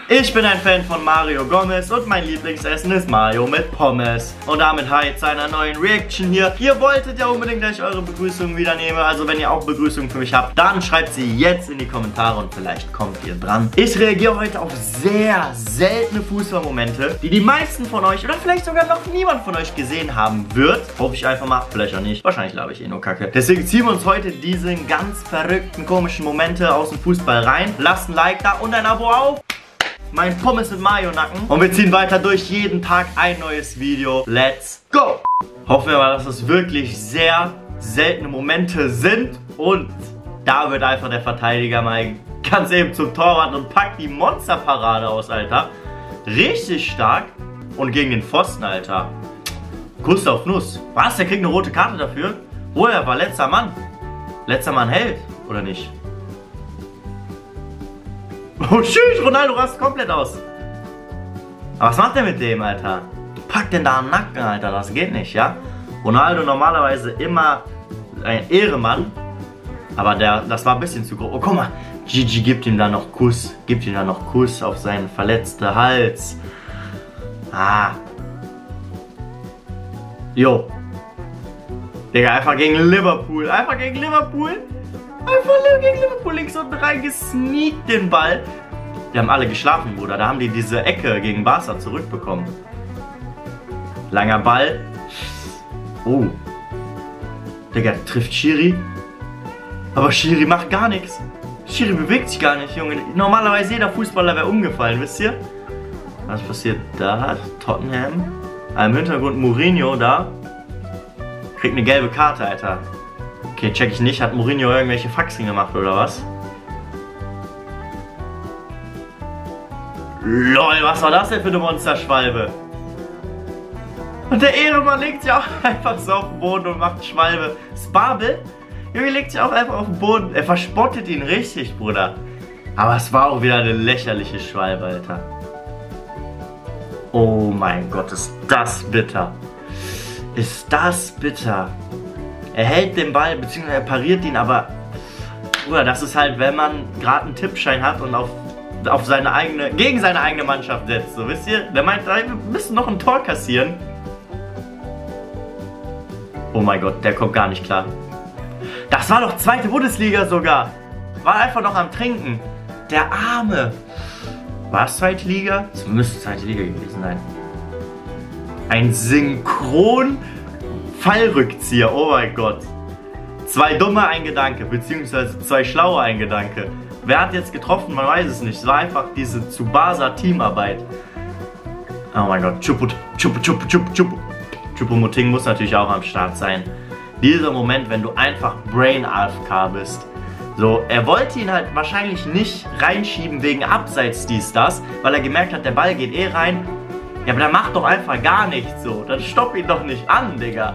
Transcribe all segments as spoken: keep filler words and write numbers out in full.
Ich bin ein Fan von Mario Gomez und mein Lieblingsessen ist Mario mit Pommes. Und damit hi zu einer neuen Reaction hier. Ihr wolltet ja unbedingt, dass ich eure Begrüßung wieder nehme. Also wenn ihr auch Begrüßungen für mich habt, dann schreibt sie jetzt in die Kommentare und vielleicht kommt ihr dran. Ich reagiere heute auf sehr seltene Fußballmomente, die die meisten von euch oder vielleicht sogar noch niemand von euch gesehen haben wird. Hoffe ich einfach mal, vielleicht auch nicht. Wahrscheinlich glaube ich eh nur Kacke. Deswegen ziehen wir uns heute diese ganz verrückten, komischen Momente aus dem Fußball rein. Lasst ein Like da und ein Abo auf. Mein Pommes mit Mayo-Nacken. Und wir ziehen weiter durch, jeden Tag ein neues Video. Let's go! Hoffen wir mal, dass es wirklich sehr seltene Momente sind. Und da wird einfach der Verteidiger mal ganz eben zum Torwart und packt die Monsterparade aus, Alter. Richtig stark. Und gegen den Pfosten, Alter. Kuss auf Nuss. Was? Der kriegt eine rote Karte dafür? Oh, er war letzter Mann. Letzter Mann hält, oder nicht? Oh, tschüss, Ronaldo rast komplett aus. Aber was macht der mit dem, Alter? Packt den da am Nacken, Alter, das geht nicht, ja? Ronaldo normalerweise immer ein Ehrenmann. Aber der, das war ein bisschen zu groß. Oh, guck mal, Gigi gibt ihm da noch Kuss. Gibt ihm da noch Kuss auf seinen verletzten Hals. Ah. Jo. Digga, einfach gegen Liverpool. Einfach gegen Liverpool. Einfach gegen Liverpool links unten rein gesneakt den Ball. Die haben alle geschlafen, Bruder. Da haben die diese Ecke gegen Barca zurückbekommen. Langer Ball. Oh. Digga, trifft Schiri. Aber Schiri macht gar nichts. Schiri bewegt sich gar nicht, Junge. Normalerweise jeder Fußballer wäre umgefallen, wisst ihr? Was passiert da? Tottenham. Im Hintergrund Mourinho da. Kriegt eine gelbe Karte, Alter. Okay, check ich nicht. Hat Mourinho irgendwelche Faxen gemacht oder was? Lol, was war das denn für eine Monsterschwalbe? Und der Ehrenmann legt sich auch einfach so auf den Boden und macht Schwalbe. Spabel? Junge, legt sich auch einfach auf den Boden. Er verspottet ihn richtig, Bruder. Aber es war auch wieder eine lächerliche Schwalbe, Alter. Oh mein Gott, ist das bitter. Ist das bitter. Er hält den Ball, beziehungsweise er pariert ihn, aber Bruder, das ist halt, wenn man gerade einen Tippschein hat und auf, auf seine eigene, gegen seine eigene Mannschaft setzt, so, wisst ihr? Der meint, wir müssen noch ein Tor kassieren. Oh mein Gott, der kommt gar nicht klar. Das war doch zweite Bundesliga sogar. War einfach noch am Trinken. Der Arme. War es zweite Liga? Es müsste zweite Liga gewesen sein. Ein Synchron Fallrückzieher, oh mein Gott. Zwei dumme, ein Gedanke, beziehungsweise zwei schlaue, ein Gedanke. Wer hat jetzt getroffen? Man weiß es nicht. Es war einfach diese Tsubasa Teamarbeit. Oh mein Gott. Chupu, chupu, chupu, chupu, chupu. Choupo-Moting muss natürlich auch am Start sein. Dieser Moment, wenn du einfach Brain A F K bist. So, er wollte ihn halt wahrscheinlich nicht reinschieben wegen Abseits dies, das, weil er gemerkt hat, der Ball geht eh rein. Ja, aber dann mach doch einfach gar nichts so. Dann stopp ihn doch nicht an, Digga.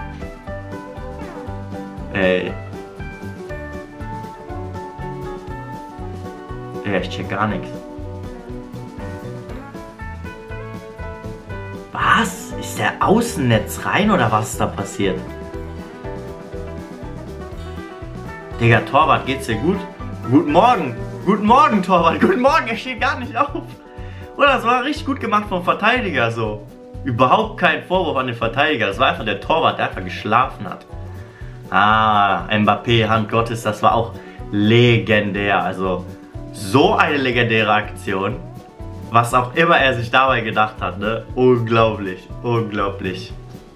Ey. Digga, ich check gar nichts. Was? Ist der Außennetz rein oder was ist da passiert? Digga, Torwart, geht's dir gut? Guten Morgen. Guten Morgen, Torwart. Guten Morgen, er steht gar nicht auf. Oder das war richtig gut gemacht vom Verteidiger so. Überhaupt kein Vorwurf an den Verteidiger. Das war einfach der Torwart, der einfach geschlafen hat. Ah, Mbappé, Hand Gottes, das war auch legendär. Also so eine legendäre Aktion. Was auch immer er sich dabei gedacht hat, ne? Unglaublich, unglaublich.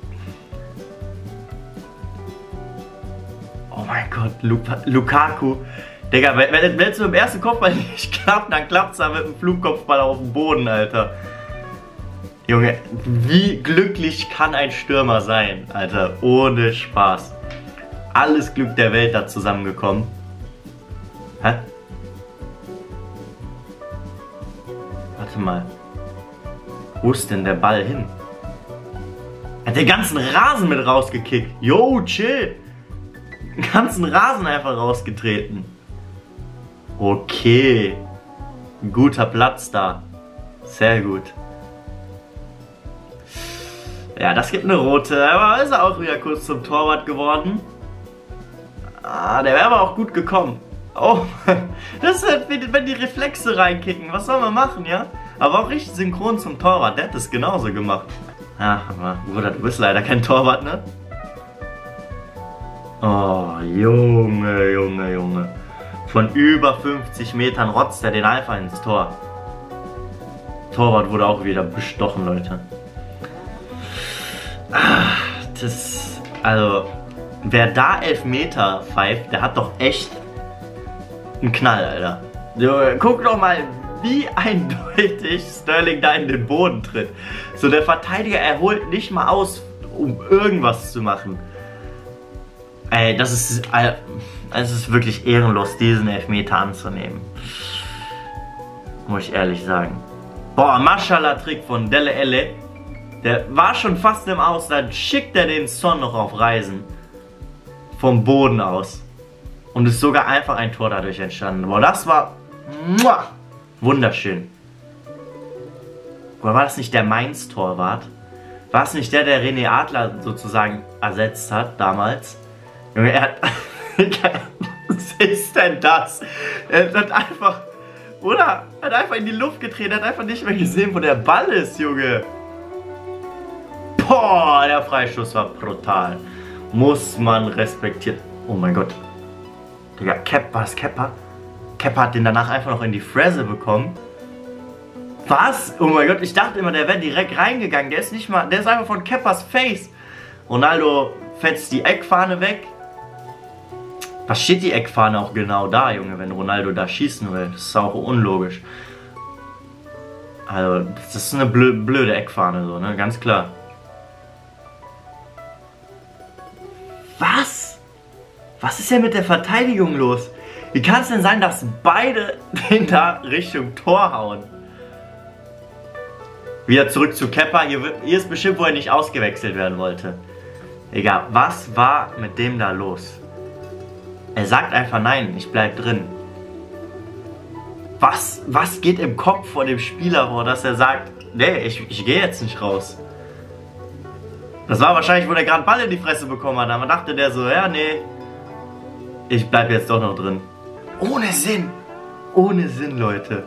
Oh mein Gott, Luka Lukaku. Digga, wenn, wenn, wenn es mit dem ersten Kopfball nicht klappt, dann klappt es da mit dem Flugkopfball auf dem Boden, Alter. Junge, wie glücklich kann ein Stürmer sein, Alter? Ohne Spaß. Alles Glück der Welt da zusammengekommen. Hä? Warte mal. Wo ist denn der Ball hin? Er hat den ganzen Rasen mit rausgekickt. Yo, chill. Den ganzen Rasen einfach rausgetreten. Okay. Ein guter Platz da. Sehr gut. Ja, das gibt eine rote. Aber ist er auch wieder kurz zum Torwart geworden. Ah, der wäre aber auch gut gekommen. Oh, das ist halt, wenn die Reflexe reinkicken. Was soll man machen, ja? Aber auch richtig synchron zum Torwart. Der hat das genauso gemacht. Ja, aber Bruder, du bist leider kein Torwart, ne? Oh, Junge, Junge, Junge. Von über fünfzig Metern rotzt er den einfach ins Tor. Torwart wurde auch wieder bestochen, Leute. Ach, das... Also... Wer da Elfmeter pfeift, der hat doch echt einen Knall, Alter. So, guck doch mal, wie eindeutig Sterling da in den Boden tritt. So, der Verteidiger, er holt nicht mal aus, um irgendwas zu machen. Ey, das ist, es ist wirklich ehrenlos, diesen Elfmeter anzunehmen. Muss ich ehrlich sagen. Boah, Maschallah-Trick von Dele Alli. Der war schon fast im Aus, dann schickt er den Son noch auf Reisen. Vom Boden aus. Und ist sogar einfach ein Tor dadurch entstanden. Boah, das war muah, wunderschön. Oder war das nicht der Mainz-Torwart? War es nicht der, der René Adler sozusagen ersetzt hat damals? Junge, er hat... Was ist denn das? Er hat einfach... Oder? Er hat einfach in die Luft gedreht. Er hat einfach nicht mehr gesehen, wo der Ball ist, Junge. Boah, der Freistoß war brutal. Muss man respektieren. Oh mein Gott. Digga, Cap, war das Kepper? Kepper hat den danach einfach noch in die Fresse bekommen. Was? Oh mein Gott, ich dachte immer, der wäre direkt reingegangen. Der ist nicht mal, der ist einfach von Keppers Face. Ronaldo fetzt die Eckfahne weg. Was steht die Eckfahne auch genau da, Junge, wenn Ronaldo da schießen will? Das ist auch unlogisch. Also, das ist eine blö blöde Eckfahne, so, ne? Ganz klar. Was? Was ist denn mit der Verteidigung los? Wie kann es denn sein, dass beide den da Richtung Tor hauen? Wieder zurück zu Kepa. Hier, wird, hier ist bestimmt, wo er nicht ausgewechselt werden wollte. Egal, was war mit dem da los? Er sagt einfach nein, ich bleib drin. Was, was geht im Kopf vor dem Spieler vor, dass er sagt, nee, ich, ich gehe jetzt nicht raus? Das war wahrscheinlich, wo der gerade Ball in die Fresse bekommen hat. Aber dachte der so, ja, nee, ich bleib jetzt doch noch drin. Ohne Sinn. Ohne Sinn, Leute.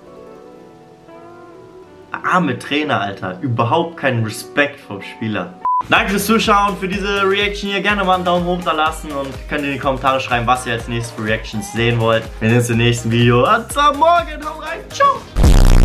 Arme Trainer, Alter. Überhaupt keinen Respekt vom Spieler. Danke fürs Zuschauen, für diese Reaction hier. Gerne mal einen Daumen hoch da lassen und könnt in die Kommentare schreiben, was ihr als nächstes für Reactions sehen wollt. Wir sehen uns im nächsten Video. Und am Morgen. Hau rein. Ciao.